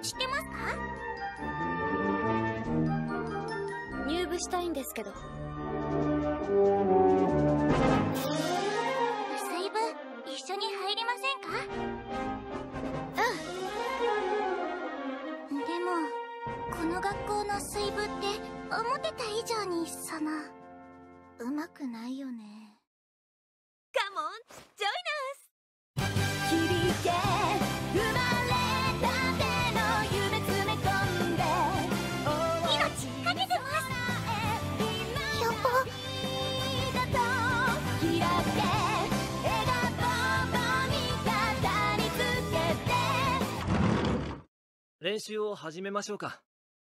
知ってますか？ 入部したいんですけど。 水部一緒に入りませんか？でもこの学校の水部って思ってた以上にうまくないよね。 カモン、ジョイナース。 響け生まれたての夢詰め込んで命かけてます。やっぱ開け笑顔に語りつけて練習を始めましょうか。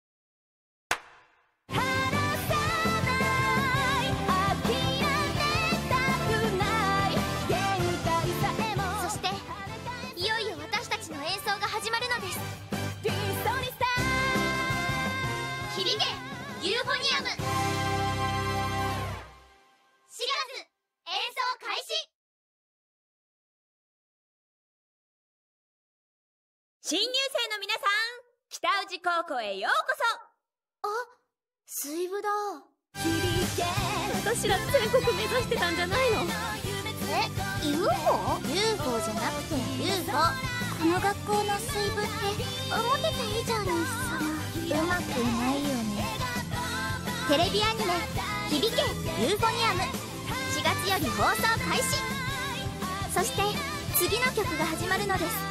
ユーフォニアム。4月演奏開始。 新入生の皆さん、北宇治高校へようこそ。 あ、水部だ。 私ら全国目指してたんじゃないの？ UFO じゃなくて UFO。 この学校の水部って思ってた以上にうまくないよね。テレビアニメ「響けユーフォニアム」4月より放送開始。そして次の曲が始まるのです。